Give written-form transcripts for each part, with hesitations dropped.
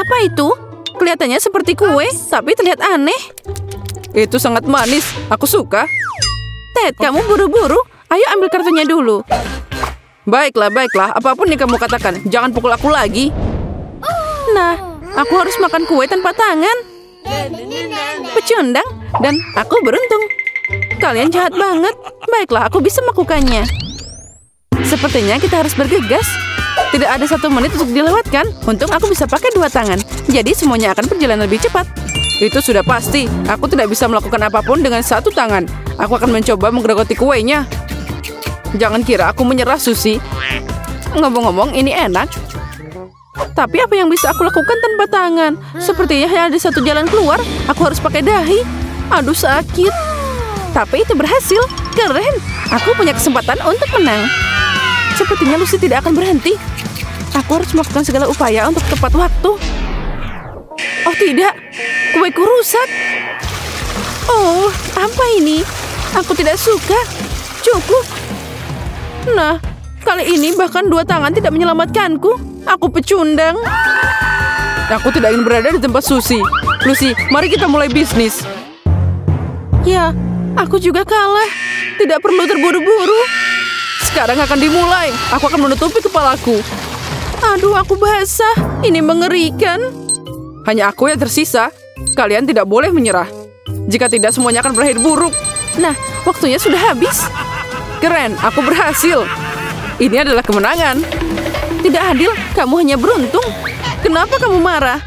Apa itu? Kelihatannya seperti kue, tapi terlihat aneh. Itu sangat manis. Aku suka. Ted, kamu buru-buru. Ayo ambil kartunya dulu. Baiklah, baiklah. Apapun yang kamu katakan. Jangan pukul aku lagi. Nah, aku harus makan kue tanpa tangan. Pecundang, dan aku beruntung. Kalian jahat banget. Baiklah, aku bisa melakukannya. Sepertinya kita harus bergegas. Tidak ada 1 menit untuk dilewatkan. Untung aku bisa pakai 2 tangan. Jadi semuanya akan berjalan lebih cepat. Itu sudah pasti. Aku tidak bisa melakukan apapun dengan 1 tangan. Aku akan mencoba menggerogoti kuenya. Jangan kira aku menyerah, Susie. Ngomong-ngomong, ini enak. Tapi apa yang bisa aku lakukan tanpa tangan? Sepertinya hanya ada 1 jalan keluar. Aku harus pakai dahi. Aduh, sakit. Tapi itu berhasil. Keren. Aku punya kesempatan untuk menang. Sepertinya Lucy tidak akan berhenti. Aku harus melakukan segala upaya untuk tepat waktu. Oh tidak, kueku rusak. Oh, apa ini? Aku tidak suka. Cukup. Nah, kali ini bahkan 2 tangan tidak menyelamatkanku. Aku pecundang. Aku tidak ingin berada di tempat Susie. Lucy, mari kita mulai bisnis. Ya, aku juga kalah. Tidak perlu terburu-buru. Sekarang akan dimulai. Aku akan menutupi kepalaku. Aduh, aku basah. Ini mengerikan. Hanya aku yang tersisa. Kalian tidak boleh menyerah. Jika tidak, semuanya akan berakhir buruk. Nah, waktunya sudah habis. Keren, aku berhasil. Ini adalah kemenangan. Tidak adil, kamu hanya beruntung. Kenapa kamu marah?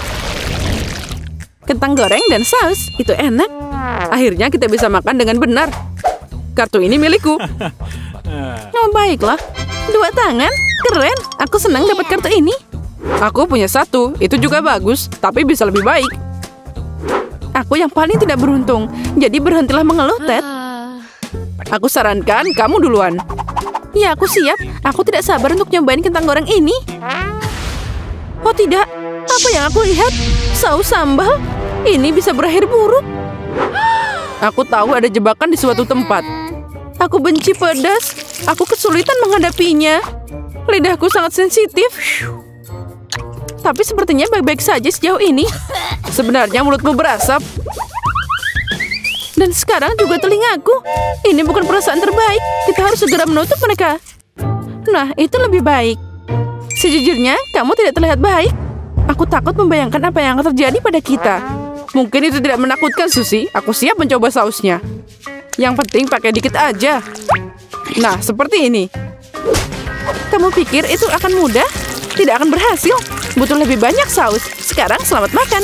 Kentang goreng dan saus, itu enak. Akhirnya kita bisa makan dengan benar. Kartu ini milikku. Oh, baiklah. 2 tangan, keren. Aku senang dapat kartu ini. Aku punya 1, itu juga bagus, tapi bisa lebih baik. Aku yang paling tidak beruntung, jadi berhentilah mengeluh, Ted. Aku sarankan kamu duluan. Ya, aku siap. Aku tidak sabar untuk nyobain kentang goreng ini. Oh tidak, apa yang aku lihat? Saus sambal? Ini bisa berakhir buruk. Aku tahu ada jebakan di suatu tempat. Aku benci pedas. Aku kesulitan menghadapinya. Lidahku sangat sensitif. Tapi sepertinya baik-baik saja sejauh ini. Sebenarnya mulutmu berasap. Dan sekarang juga telingaku. Ini bukan perasaan terbaik. Kita harus segera menutup mereka. Nah, itu lebih baik. Sejujurnya, kamu tidak terlihat baik. Aku takut membayangkan apa yang akan terjadi pada kita. Mungkin itu tidak menakutkan, Susie. Aku siap mencoba sausnya. Yang penting pakai dikit aja. Nah, seperti ini. Kamu pikir itu akan mudah? Tidak akan berhasil. Butuh lebih banyak saus. Sekarang selamat makan.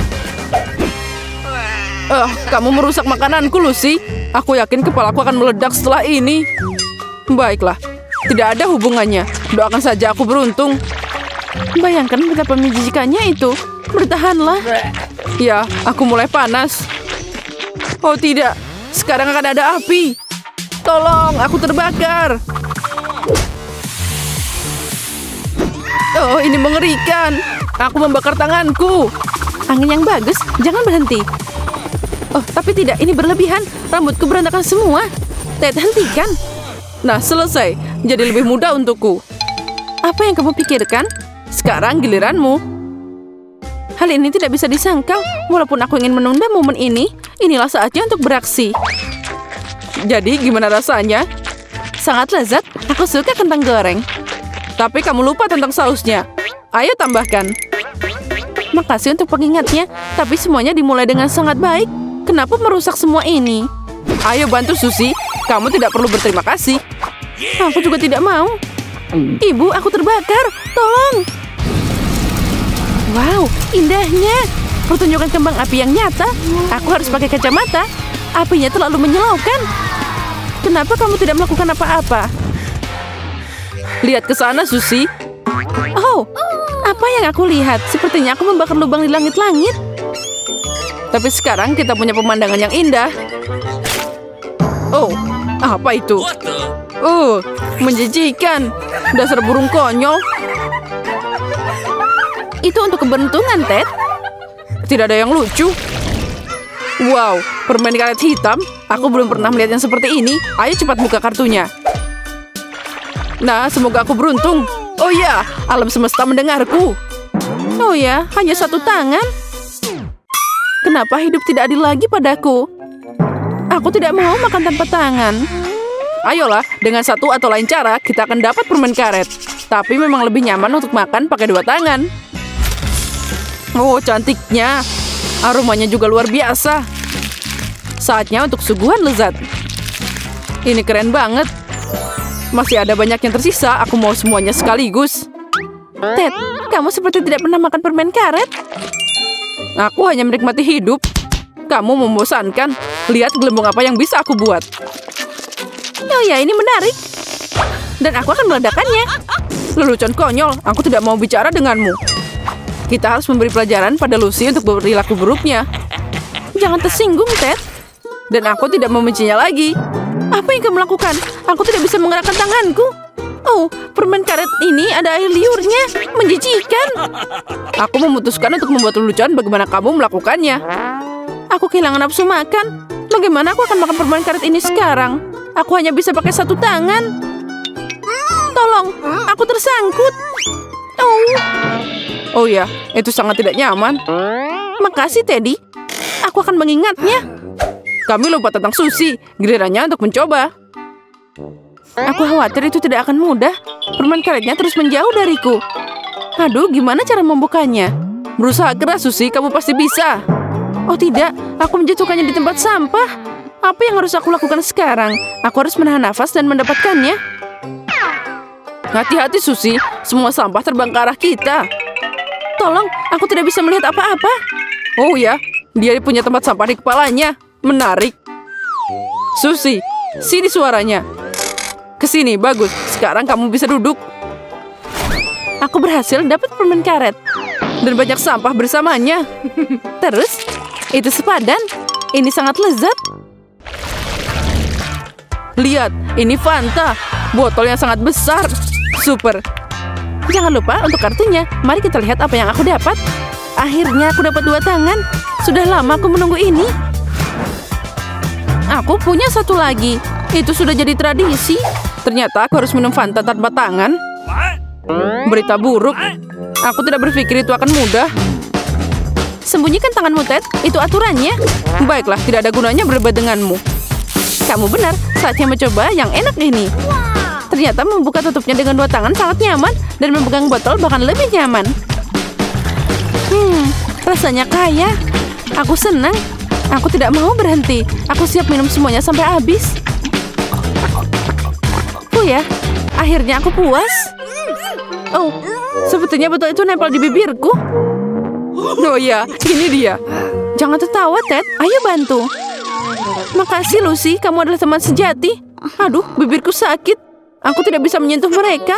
Kamu merusak makananku, Lucy. Aku yakin kepalaku akan meledak setelah ini. Baiklah, tidak ada hubungannya. Doakan saja aku beruntung. Bayangkan betapa menjijikannya itu. Bertahanlah. Ya, aku mulai panas. Oh tidak, sekarang akan ada api. Tolong, aku terbakar. Oh, ini mengerikan. Aku membakar tanganku. Angin yang bagus, jangan berhenti. Oh, tapi tidak, ini berlebihan. Rambutku berantakan semua. Ted, hentikan. Nah, selesai. Jadi lebih mudah untukku. Apa yang kamu pikirkan? Sekarang giliranmu. Hal ini tidak bisa disangkal. Walaupun aku ingin menunda momen ini, inilah saatnya untuk beraksi. Jadi, gimana rasanya? Sangat lezat. Aku suka kentang goreng. Tapi kamu lupa tentang sausnya. Ayo tambahkan. Makasih untuk pengingatnya. Tapi semuanya dimulai dengan sangat baik. Kenapa merusak semua ini? Ayo bantu, Susie. Kamu tidak perlu berterima kasih. Aku juga tidak mau. Ibu, aku terbakar. Tolong. Wow, indahnya. Pertunjukan kembang api yang nyata. Aku harus pakai kacamata. Apinya terlalu menyilaukan. Kenapa kamu tidak melakukan apa-apa? Lihat ke sana, Susie. Oh, apa yang aku lihat? Sepertinya aku membakar lubang di langit-langit. Tapi sekarang kita punya pemandangan yang indah. Oh, apa itu? Menjijikan. Dasar burung konyol. Itu untuk keberuntungan, Ted. Tidak ada yang lucu. Wow, permen karet hitam. Aku belum pernah melihat yang seperti ini. Ayo cepat buka kartunya. Nah, semoga aku beruntung. Oh ya, alam semesta mendengarku. Oh ya, hanya satu tangan. Kenapa hidup tidak adil lagi padaku? Aku tidak mau makan tanpa tangan. Ayolah, dengan satu atau lain cara kita akan dapat permen karet. Tapi memang lebih nyaman untuk makan pakai dua tangan. Oh, cantiknya. Aromanya juga luar biasa. Saatnya untuk suguhan lezat. Ini keren banget. Masih ada banyak yang tersisa, aku mau semuanya sekaligus. Ted, kamu seperti tidak pernah makan permen karet. Aku hanya menikmati hidup. Kamu membosankan. Lihat gelembung apa yang bisa aku buat. Oh ya, ini menarik. Dan aku akan meledakannya. Lelucon konyol, aku tidak mau bicara denganmu. Kita harus memberi pelajaran pada Lucy untuk perilaku buruknya. Jangan tersinggung, Ted. Dan aku tidak membencinya lagi. Apa yang kamu lakukan? Aku tidak bisa menggerakkan tanganku. Oh, permen karet ini ada air liurnya. Menjijikan. Aku memutuskan untuk membuat lelucon bagaimana kamu melakukannya. Aku kehilangan nafsu makan. Bagaimana aku akan makan permen karet ini sekarang? Aku hanya bisa pakai satu tangan. Tolong, aku tersangkut. Oh ya, itu sangat tidak nyaman. Makasih, Teddy. Aku akan mengingatnya. Kami lupa tentang Susie. Gilirannya untuk mencoba. Aku khawatir itu tidak akan mudah. Permen karetnya terus menjauh dariku. Aduh, gimana cara membukanya? Berusaha keras, Susie. Kamu pasti bisa. Oh tidak, aku menjatuhkannya di tempat sampah. Apa yang harus aku lakukan sekarang? Aku harus menahan nafas dan mendapatkannya. Hati-hati, Susie. Semua sampah terbang ke arah kita. Tolong, aku tidak bisa melihat apa-apa. Oh ya, dia punya tempat sampah di kepalanya. Menarik. Susie, sini suaranya. Kesini, bagus. Sekarang kamu bisa duduk. Aku berhasil dapat permen karet. Dan banyak sampah bersamanya. Terus, itu sepadan. Ini sangat lezat. Lihat, ini Fanta. Botol yang sangat besar. Super. Jangan lupa untuk kartunya. Mari kita lihat apa yang aku dapat. Akhirnya aku dapat 2 tangan. Sudah lama aku menunggu ini. Aku punya satu lagi. Itu sudah jadi tradisi. Ternyata aku harus minum Fanta tanpa tangan. Berita buruk. Aku tidak berpikir itu akan mudah. Sembunyikan tanganmu, Ted. Itu aturannya. Baiklah, tidak ada gunanya berdebat denganmu. Kamu benar. Saatnya mencoba yang enak ini. Ternyata membuka tutupnya dengan 2 tangan sangat nyaman. Dan memegang botol bahkan lebih nyaman. Rasanya kaya. Aku senang. Aku tidak mau berhenti. Aku siap minum semuanya sampai habis. Oh ya, akhirnya aku puas. Oh, sepertinya botol itu nempel di bibirku. Oh ya, ini dia. Jangan tertawa, Ted. Ayo bantu. Makasih, Lucy. Kamu adalah teman sejati. Aduh, bibirku sakit. Aku tidak bisa menyentuh mereka.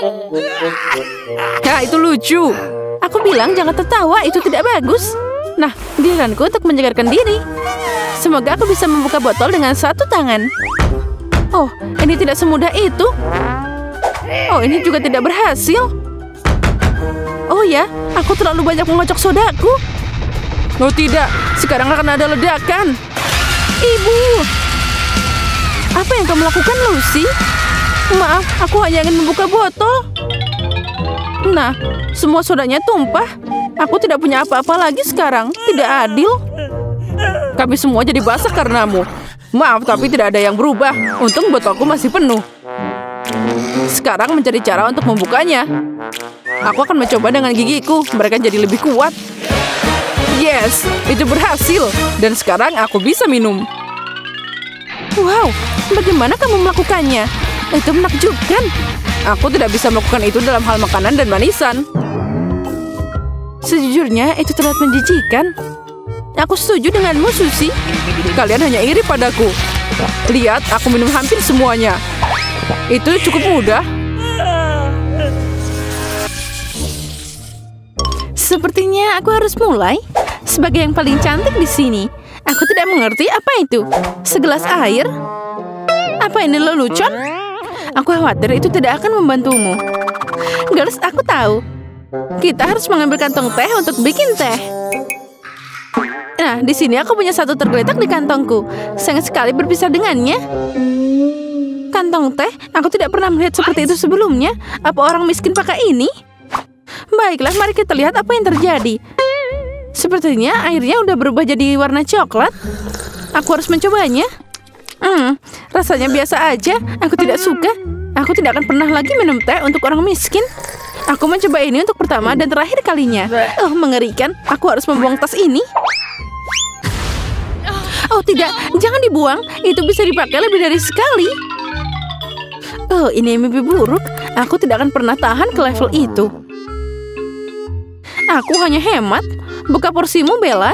Ya, itu lucu. Aku bilang jangan tertawa, itu tidak bagus. Nah, giliranku untuk menyegarkan diri. Semoga aku bisa membuka botol dengan 1 tangan. Oh, ini tidak semudah itu. Oh, ini juga tidak berhasil. Oh ya, aku terlalu banyak mengocok sodaku. Oh tidak, sekarang akan ada ledakan. Ibu, apa yang kamu lakukan, Lucy? Maaf, aku hanya ingin membuka botol. Nah, semua sodanya tumpah. Aku tidak punya apa-apa lagi sekarang. Tidak adil. Kami semua jadi basah karenamu. Maaf, tapi tidak ada yang berubah. Untung botolku masih penuh. Sekarang mencari cara untuk membukanya. Aku akan mencoba dengan gigiku. Mereka jadi lebih kuat. Yes, itu berhasil. Dan sekarang aku bisa minum. Wow, bagaimana kamu melakukannya? Itu menakjubkan. Aku tidak bisa melakukan itu dalam hal makanan dan manisan. Sejujurnya, itu terlihat menjijikan. Aku setuju denganmu, Susie. Kalian hanya iri padaku. Lihat, aku minum hampir semuanya. Itu cukup mudah. Sepertinya aku harus mulai. Sebagai yang paling cantik di sini. Aku tidak mengerti apa itu. Segelas air? Apa ini lelucon? Aku khawatir itu tidak akan membantumu. Girls, aku tahu. Kita harus mengambil kantong teh untuk bikin teh. Nah, di sini aku punya 1 tergeletak di kantongku. Sayang sekali berpisah dengannya. Kantong teh? Aku tidak pernah melihat seperti itu sebelumnya. Apa orang miskin pakai ini? Baiklah, mari kita lihat apa yang terjadi. Sepertinya airnya udah berubah jadi warna coklat. Aku harus mencobanya. Rasanya biasa aja. Aku tidak suka. Aku tidak akan pernah lagi minum teh untuk orang miskin. Aku mencoba ini untuk pertama dan terakhir kalinya. Oh, mengerikan. Aku harus membuang tas ini. Oh tidak, jangan dibuang. Itu bisa dipakai lebih dari sekali. Oh, ini mimpi buruk. Aku tidak akan pernah tahan ke level itu. Aku hanya hemat. Buka porsimu, Bella.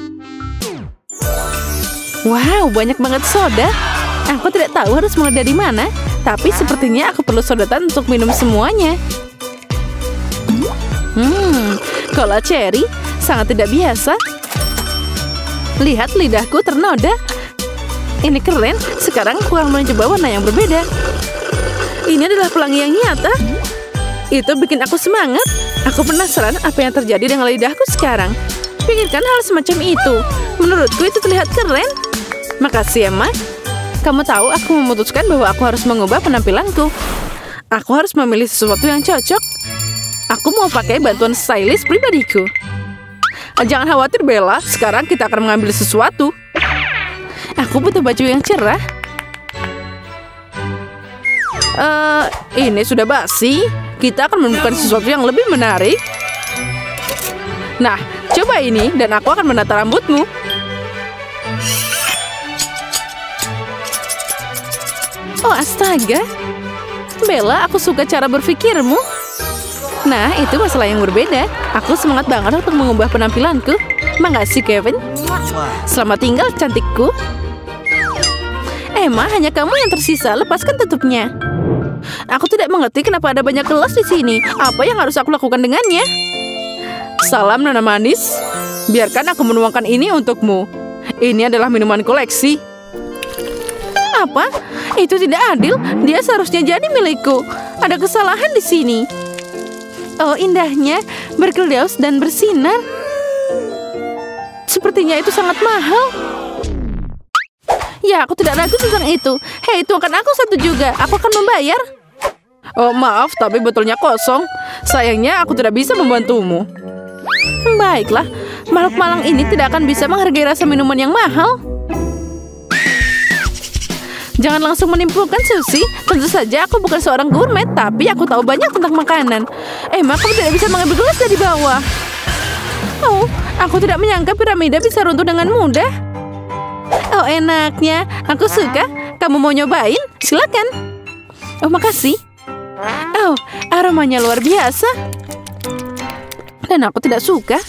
Wow, banyak banget soda. Aku tidak tahu harus mulai dari mana. Tapi sepertinya aku perlu sodetan untuk minum semuanya. Cola cherry sangat tidak biasa. Lihat, lidahku ternoda. Ini keren. Sekarang aku akan mencoba warna yang berbeda. Ini adalah pelangi yang nyata. Itu bikin aku semangat. Aku penasaran apa yang terjadi dengan lidahku sekarang. Pikirkan hal semacam itu. Menurutku itu terlihat keren. Makasih, Emma. Kamu tahu, aku memutuskan bahwa aku harus mengubah penampilanku. Aku harus memilih sesuatu yang cocok. Aku mau pakai bantuan stylist pribadiku. Jangan khawatir, Bella. Sekarang kita akan mengambil sesuatu. Aku butuh baju yang cerah. Ini sudah basi. Kita akan menemukan sesuatu yang lebih menarik. Nah, coba ini dan aku akan menata rambutmu. Oh, astaga. Bella, aku suka cara berpikirmu. Nah, itu masalah yang berbeda. Aku semangat banget untuk mengubah penampilanku. Makasih, Kevin. Selamat tinggal, cantikku. Emma, hanya kamu yang tersisa. Lepaskan tutupnya. Aku tidak mengerti kenapa ada banyak gelas di sini. Apa yang harus aku lakukan dengannya? Salam, Nona manis. Biarkan aku menuangkan ini untukmu. Ini adalah minuman koleksi. Apa? Itu tidak adil. Dia seharusnya jadi milikku. Ada kesalahan di sini. Oh, indahnya, berkeldiaus dan bersinar. Sepertinya itu sangat mahal. Ya, aku tidak ragu tentang itu. Hei, tuangkan aku satu juga. Aku akan membayar. Oh, maaf, tapi botolnya kosong. Sayangnya aku tidak bisa membantumu. Baiklah, makhluk malang ini tidak akan bisa menghargai rasa minuman yang mahal. Jangan langsung menimpulkan, Susie. Tentu saja aku bukan seorang gourmet, tapi aku tahu banyak tentang makanan. Emma, kamu tidak bisa mengambil gelas dari bawah. Oh, aku tidak menyangka piramida bisa runtuh dengan mudah. Oh, enaknya. Aku suka. Kamu mau nyobain? Silakan. Oh, makasih. Oh, aromanya luar biasa. Dan aku tidak suka.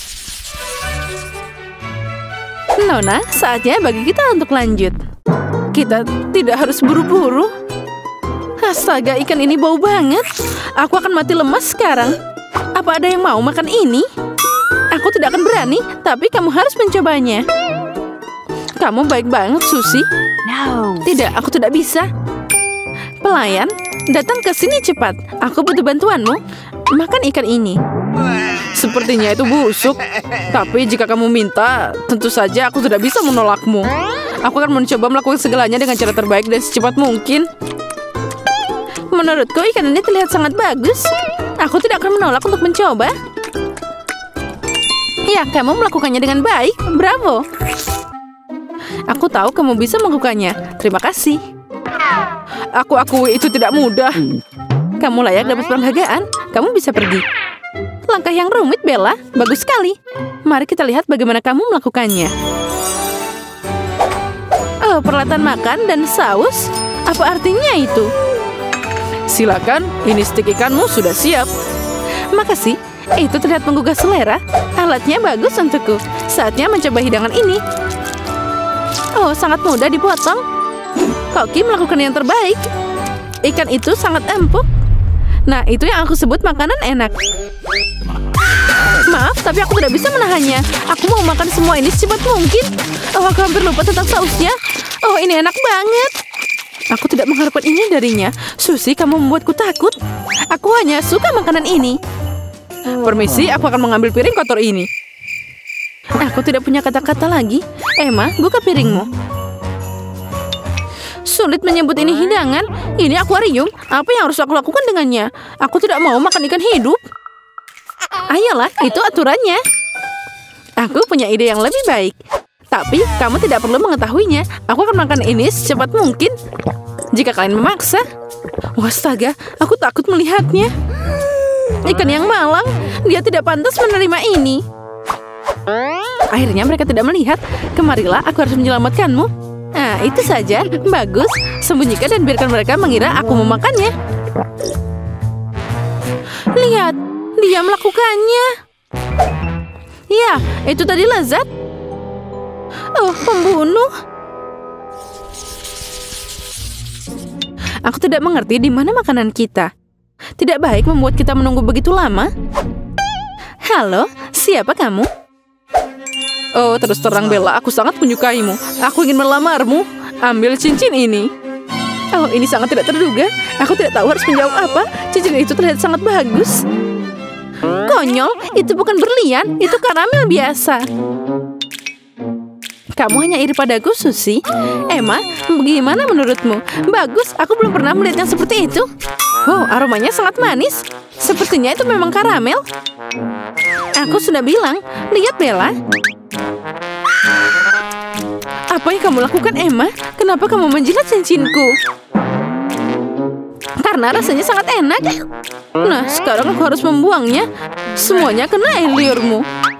Nona, saatnya bagi kita untuk lanjut. Kita tidak harus buru-buru. Astaga, ikan ini bau banget. Aku akan mati lemas sekarang. Apa ada yang mau makan ini? Aku tidak akan berani, tapi kamu harus mencobanya. Kamu baik banget, Susie. No. Tidak, aku tidak bisa. Pelayan, datang ke sini cepat. Aku butuh bantuanmu. Makan ikan ini. Sepertinya itu busuk. Tapi jika kamu minta, tentu saja aku tidak bisa menolakmu. Aku akan mencoba melakukan segalanya dengan cara terbaik dan secepat mungkin. Menurutku ikan ini terlihat sangat bagus. Aku tidak akan menolak untuk mencoba. Ya, kamu melakukannya dengan baik. Bravo. Aku tahu kamu bisa melakukannya. Terima kasih. Aku akui itu tidak mudah. Kamu layak dapat penghargaan. Kamu bisa pergi. Langkah yang rumit, Bella. Bagus sekali. Mari kita lihat bagaimana kamu melakukannya. Oh, peralatan makan dan saus. Apa artinya itu? Silakan, ini stik ikanmu sudah siap. Makasih. Itu terlihat menggugah selera. Alatnya bagus untukku. Saatnya mencoba hidangan ini. Oh, sangat mudah dipotong. Koki melakukan yang terbaik. Ikan itu sangat empuk. Nah, itu yang aku sebut makanan enak. Maaf, tapi aku tidak bisa menahannya. Aku mau makan semua ini secepat mungkin. Oh, aku hampir lupa tentang sausnya. Oh, ini enak banget. Aku tidak mengharapkan ini darinya. Susie, kamu membuatku takut. Aku hanya suka makanan ini. Permisi, aku akan mengambil piring kotor ini. Aku tidak punya kata-kata lagi. Emma, buka piringmu. Sulit menyebut ini hidangan. Ini akuarium. Apa yang harus aku lakukan dengannya? Aku tidak mau makan ikan hidup. Ayolah, itu aturannya. Aku punya ide yang lebih baik. Tapi kamu tidak perlu mengetahuinya. Aku akan makan ini secepat mungkin. Jika kalian memaksa. Wastaga, aku takut melihatnya. Ikan yang malang, dia tidak pantas menerima ini. Akhirnya mereka tidak melihat. Kemarilah, aku harus menyelamatkanmu. Nah, itu saja. Bagus. Sembunyikan dan biarkan mereka mengira aku memakannya. Lihat, dia melakukannya. Ya, itu tadi lezat. Oh, pembunuh. Aku tidak mengerti di mana makanan kita. Tidak baik membuat kita menunggu begitu lama. Halo, siapa kamu? Oh, terus terang Bella, aku sangat menyukaimu. Aku ingin melamarmu. Ambil cincin ini. Oh, ini sangat tidak terduga. Aku tidak tahu harus menjawab apa. Cincin itu terlihat sangat bagus. Konyol, itu bukan berlian, itu karamel biasa. Kamu hanya iri padaku, Susie. Emma, bagaimana menurutmu? Bagus, aku belum pernah melihat yang seperti itu. Oh, aromanya sangat manis. Sepertinya itu memang karamel. Aku sudah bilang, lihat Bella. Apa yang kamu lakukan, Emma? Kenapa kamu menjilat cincinku? Karena rasanya sangat enak. Nah, sekarang aku harus membuangnya. Semuanya kena air liurmu.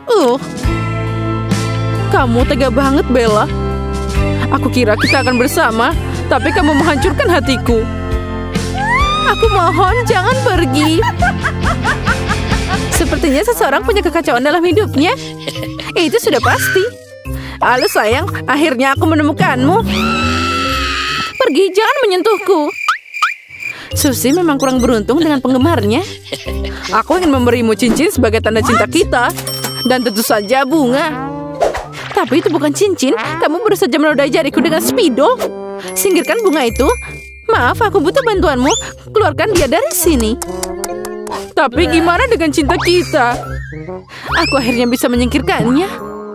Kamu tega banget, Bella. Aku kira kita akan bersama, tapi kamu menghancurkan hatiku. Aku mohon, jangan pergi. Sepertinya seseorang punya kekacauan dalam hidupnya. Itu sudah pasti. Halo sayang, akhirnya aku menemukanmu. Pergi, jangan menyentuhku. Susie memang kurang beruntung dengan penggemarnya. Aku ingin memberimu cincin sebagai tanda cinta kita. Dan tentu saja bunga. Tapi itu bukan cincin. Kamu baru saja menodai jariku dengan spidol. Singkirkan bunga itu. Maaf, aku butuh bantuanmu. Keluarkan dia dari sini. Tapi gimana dengan cinta kita? Aku akhirnya bisa menyingkirkannya.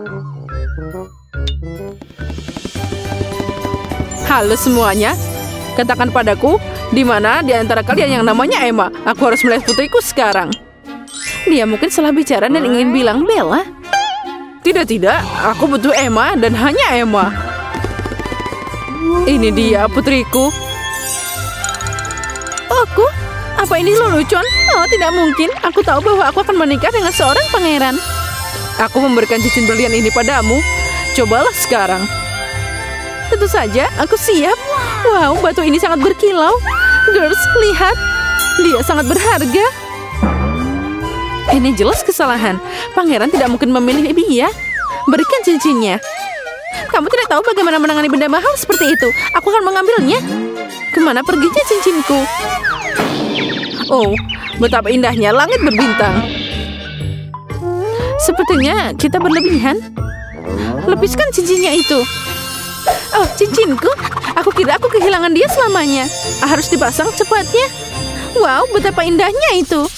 Halo semuanya. Katakan padaku, di mana di antara kalian yang namanya Emma? Aku harus melihat putriku sekarang. Dia mungkin salah bicara dan ingin bilang Bella. Tidak, aku butuh Emma dan hanya Emma. Ini dia putriku. Aku? Apa ini lelucon? Oh, tidak mungkin. Aku tahu bahwa aku akan menikah dengan seorang pangeran. Aku memberikan cincin berlian ini padamu. Cobalah sekarang. Tentu saja, aku siap. Wow, batu ini sangat berkilau. Girls, lihat. Dia sangat berharga. Ini jelas kesalahan. Pangeran tidak mungkin memilih dia. Berikan cincinnya. Kamu tidak tahu bagaimana menangani benda mahal seperti itu. Aku akan mengambilnya. Kemana perginya cincinku? Oh, betapa indahnya langit berbintang. Sepertinya kita berlebihan. Lepaskan cincinnya itu. Oh, cincinku. Aku kira aku kehilangan dia selamanya. Harus dipasang cepatnya. Wow, betapa indahnya itu.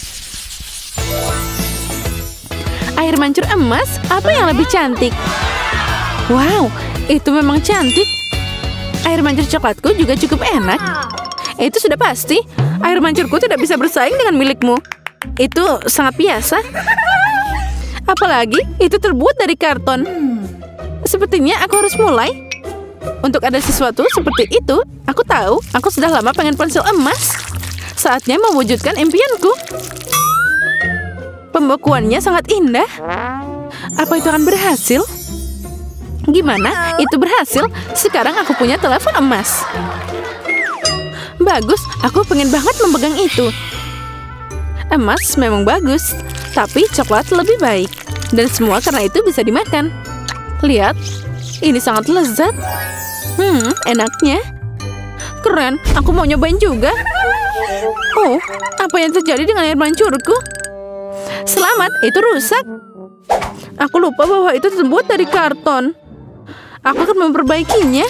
Air mancur emas, apa yang lebih cantik? Wow, itu memang cantik. Air mancur coklatku juga cukup enak. Itu sudah pasti. Air mancurku tidak bisa bersaing dengan milikmu. Itu sangat biasa. Apalagi, itu terbuat dari karton. Sepertinya aku harus mulai. Untuk ada sesuatu seperti itu, aku tahu, aku sudah lama pengen ponsel emas. Saatnya mewujudkan impianku. Pembekuannya sangat indah. Apa itu akan berhasil? Gimana? Itu berhasil. Sekarang aku punya telepon emas. Bagus, aku pengen banget memegang itu. Emas memang bagus, tapi coklat lebih baik. Dan semua karena itu bisa dimakan. Lihat, ini sangat lezat. Enaknya. Keren, aku mau nyobain juga. Oh, apa yang terjadi dengan air mancurku? Selamat, itu rusak. Aku lupa bahwa itu terbuat dari karton. Aku akan memperbaikinya.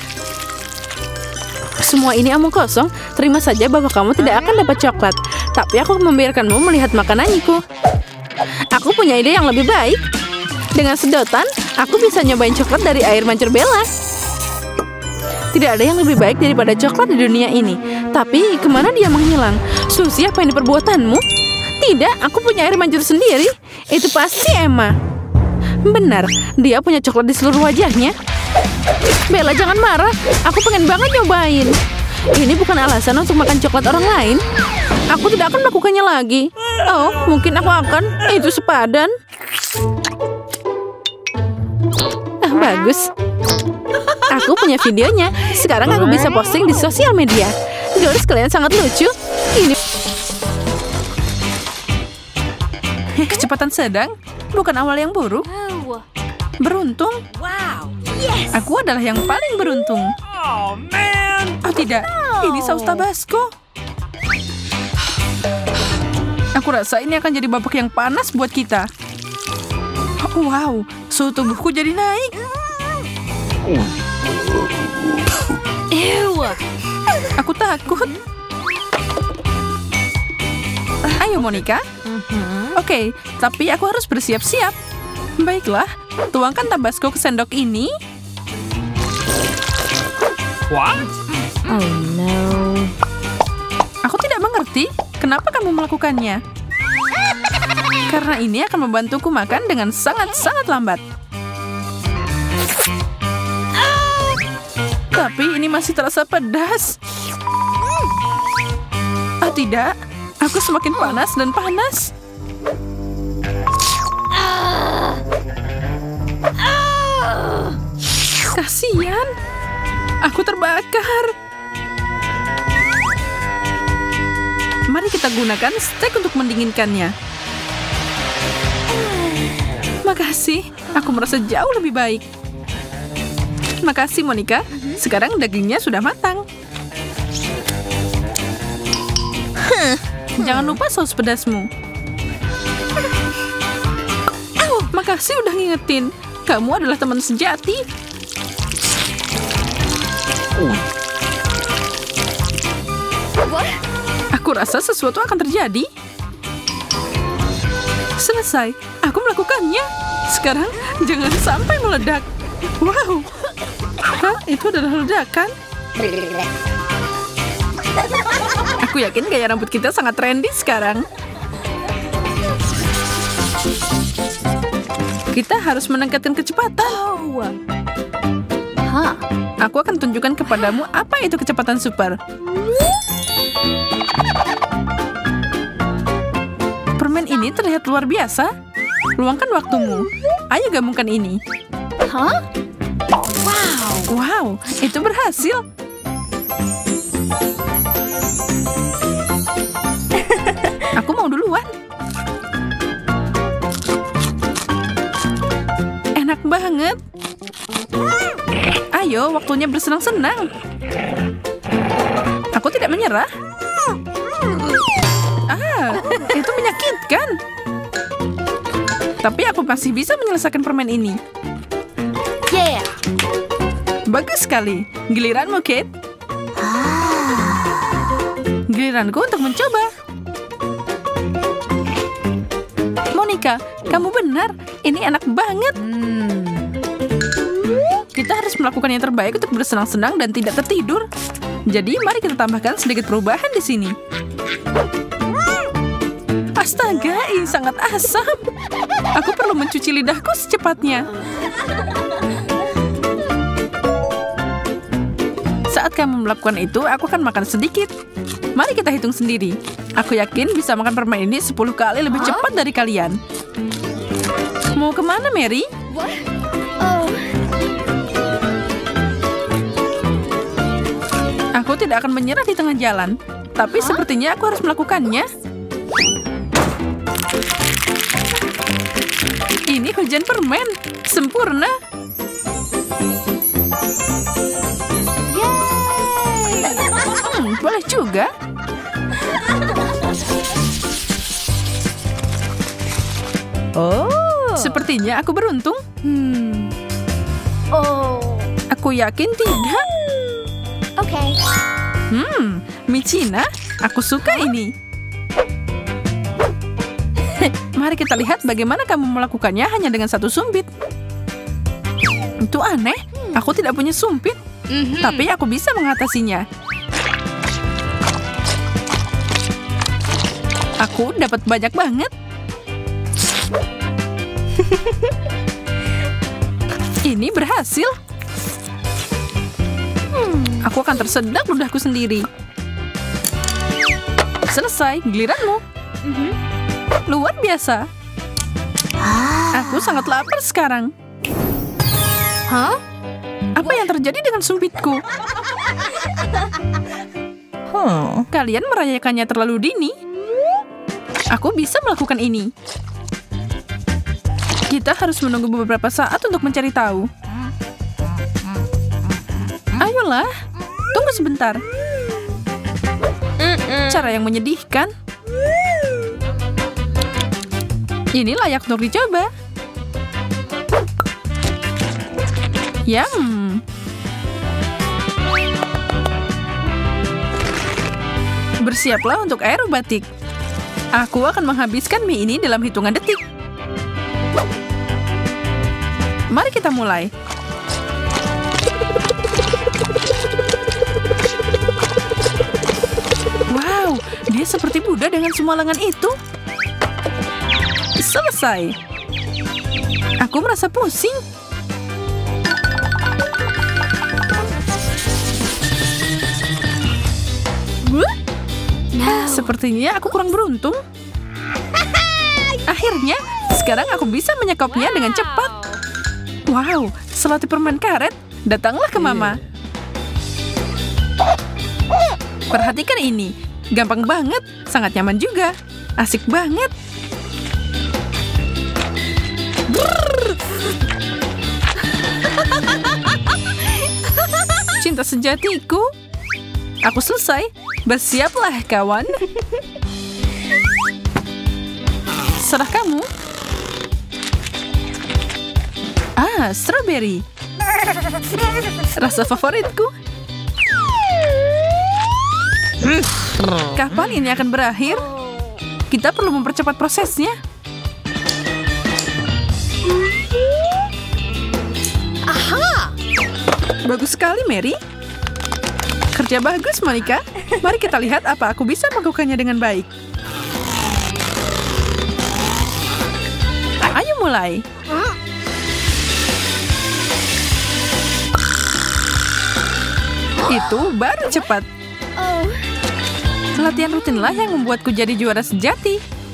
Semua ini omong kosong. Terima saja bahwa kamu tidak akan dapat coklat. Tapi aku akan membiarkanmu melihat makananku. Aku punya ide yang lebih baik. Dengan sedotan, aku bisa nyobain coklat dari air mancur Bella. Tidak ada yang lebih baik daripada coklat di dunia ini. Tapi kemana dia menghilang? Susie, apa ini perbuatanmu? Tidak, aku punya air mancur sendiri. Itu pasti Emma. Benar, dia punya coklat di seluruh wajahnya. Bella, jangan marah. Aku pengen banget nyobain. Ini bukan alasan untuk makan coklat orang lain. Aku tidak akan melakukannya lagi. Oh, mungkin aku akan. Itu sepadan. Bagus. Aku punya videonya. Sekarang aku bisa posting di sosial media. Guys, kalian sangat lucu. Ini Kecepatan sedang, bukan awal yang buruk. Beruntung. Aku adalah yang paling beruntung. Oh tidak, ini saus Tabasco. Aku rasa ini akan jadi babak yang panas buat kita. Wow, suhu tubuhku jadi naik. Aku takut. Ayo Monica. Oke, tapi aku harus bersiap-siap. Baiklah, tuangkan Tabasco ke sendok ini. What? Oh no. Aku tidak mengerti kenapa kamu melakukannya. Karena ini akan membantuku makan dengan sangat-sangat lambat. Tapi ini masih terasa pedas. Ah tidak, aku semakin panas dan panas. Kasian, aku terbakar. Mari kita gunakan stek untuk mendinginkannya. Makasih, aku merasa jauh lebih baik. Makasih Monica, sekarang dagingnya sudah matang. Jangan lupa saus pedasmu. Makasih udah ngingetin. Kamu adalah teman sejati. Aku rasa sesuatu akan terjadi. Selesai, aku melakukannya. Sekarang jangan sampai meledak. Wow, hah, itu adalah ledakan. Aku yakin gaya rambut kita sangat trendy sekarang. Kita harus meningkatkan kecepatan. Aku akan tunjukkan kepadamu apa itu kecepatan super. Permen ini terlihat luar biasa. Luangkan waktumu. Ayo gabungkan ini. Wow, itu berhasil. Aku mau duluan. Enak banget. Ayo, waktunya bersenang-senang. Aku tidak menyerah. Itu menyakitkan. Tapi aku masih bisa menyelesaikan permen ini. Bagus sekali. Giliranmu, Kate. Giliranku untuk mencoba. Monica, kamu benar. Ini enak banget. Kita harus melakukan yang terbaik untuk bersenang-senang dan tidak tertidur. Jadi, mari kita tambahkan sedikit perubahan di sini. Astaga, ini sangat asam. Aku perlu mencuci lidahku secepatnya. Saat kamu melakukan itu, aku akan makan sedikit. Mari kita hitung sendiri. Aku yakin bisa makan permen ini 10 kali lebih cepat dari kalian. Mau kemana, Mary? Aku tidak akan menyerah di tengah jalan. Tapi sepertinya aku harus melakukannya. Ini hujan permen. Sempurna. Boleh juga. Sepertinya aku beruntung. Aku yakin tidak. Mie Cina, aku suka ini. Mari kita lihat bagaimana kamu melakukannya hanya dengan satu sumpit. Itu aneh, aku tidak punya sumpit. Tapi aku bisa mengatasinya. Aku dapat banyak banget. Ini berhasil. Aku akan tersedak ludahku sendiri. Selesai, giliranmu. Luar biasa. Aku sangat lapar sekarang. Hah? Apa yang terjadi dengan sumpitku? Kalian merayakannya terlalu dini. Aku bisa melakukan ini. Kita harus menunggu beberapa saat untuk mencari tahu. Ayolah, tunggu sebentar. Cara yang menyedihkan. Ini layak untuk dicoba. Yum. Bersiaplah untuk aerobatik. Aku akan menghabiskan mie ini dalam hitungan detik. Mari kita mulai. Wow, dia seperti Buddha dengan semua lengan itu. Selesai. Aku merasa pusing. Sepertinya aku kurang beruntung. Akhirnya, sekarang aku bisa menyekopnya dengan cepat. Wow, selotip permen karet, datanglah ke Mama. Perhatikan ini, gampang banget, sangat nyaman juga. Asik banget. Cinta sejatiku. Aku selesai. Bersiaplah, kawan. Serah kamu. Strawberry. Rasa favoritku. Kapan ini akan berakhir? Kita perlu mempercepat prosesnya. Aha! Bagus sekali, Mary. Kerja bagus, Monica. Mari kita lihat apa aku bisa melakukannya dengan baik. Ayo mulai. Itu baru cepat. Latihan rutinlah yang membuatku jadi juara sejati.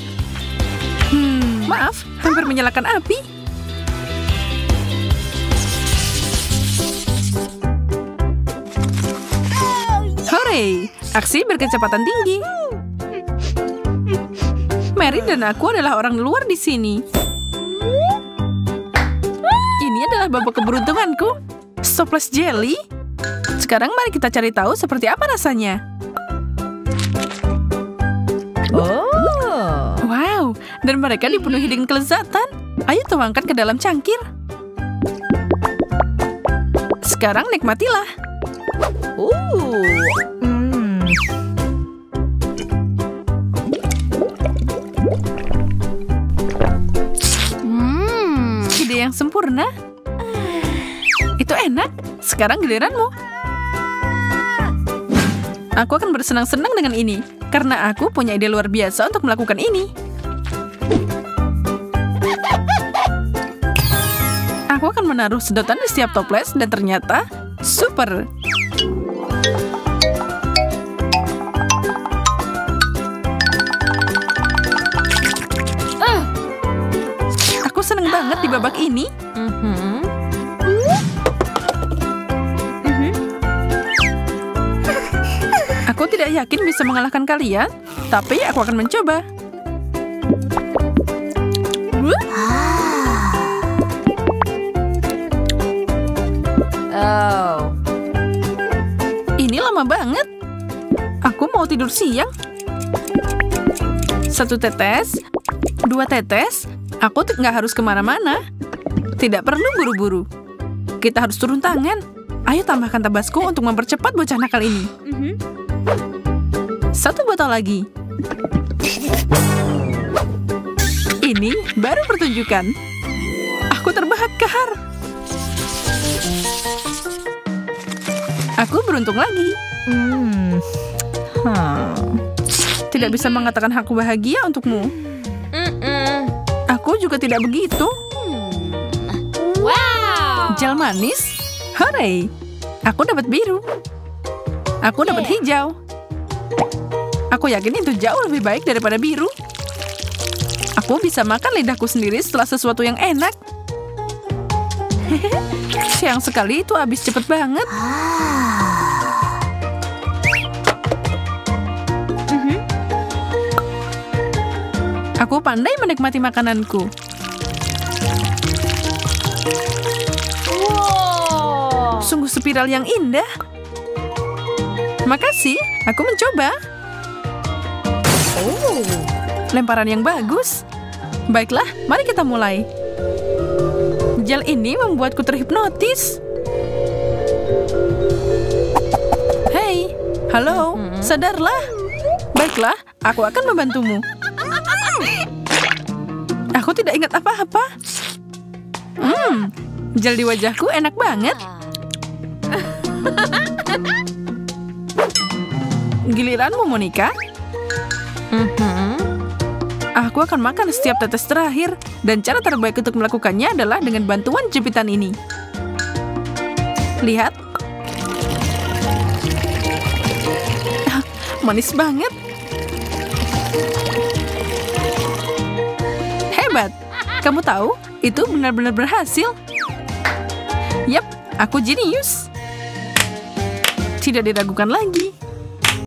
Maaf, hampir menyalakan api. Hore, aksi berkecepatan tinggi. Mary dan aku adalah orang luar di sini. Ini adalah babak keberuntunganku. Stoples jelly. Sekarang mari kita cari tahu seperti apa rasanya. Wow, dan mereka dipenuhi dengan kelezatan. Ayo tuangkan ke dalam cangkir. Sekarang nikmatilah. Ide yang sempurna. Itu enak. Sekarang giliranmu. Aku akan bersenang-senang dengan ini, karena aku punya ide luar biasa untuk melakukan ini. Aku akan menaruh sedotan di setiap toples dan ternyata super. Aku senang banget di babak ini. Aku tidak yakin bisa mengalahkan kalian, tapi aku akan mencoba. Ini lama banget. Aku mau tidur siang. 1 tetes, 2 tetes. Aku nggak harus kemana-mana. Tidak perlu buru-buru. Kita harus turun tangan. Ayo tambahkan tabasco untuk mempercepat bocah nakal ini. 1 botol lagi. Ini baru pertunjukan. Aku terbakar. Aku beruntung lagi. tidak bisa mengatakan aku bahagia untukmu. Aku juga tidak begitu. Wow. Jel manis? Hore! Aku dapat biru. Aku dapat hijau. Aku yakin itu jauh lebih baik daripada biru. Aku bisa makan lidahku sendiri setelah sesuatu yang enak. Sayang sekali itu habis cepet banget. Aku pandai menikmati makananku. Wow. Sungguh spiral yang indah. Makasih, aku mencoba. Lemparan yang bagus. Baiklah, mari kita mulai. Gel ini membuatku terhipnotis. Hei, halo, sadarlah. Baiklah, aku akan membantumu. Aku tidak ingat apa-apa. Gel di wajahku enak banget. Giliranmu, Monica. Aku akan makan setiap tetes terakhir, dan cara terbaik untuk melakukannya adalah dengan bantuan jepitan ini. Lihat. Manis banget. Hebat. Kamu tahu, itu benar-benar berhasil. Yap, aku jenius. Tidak diragukan lagi.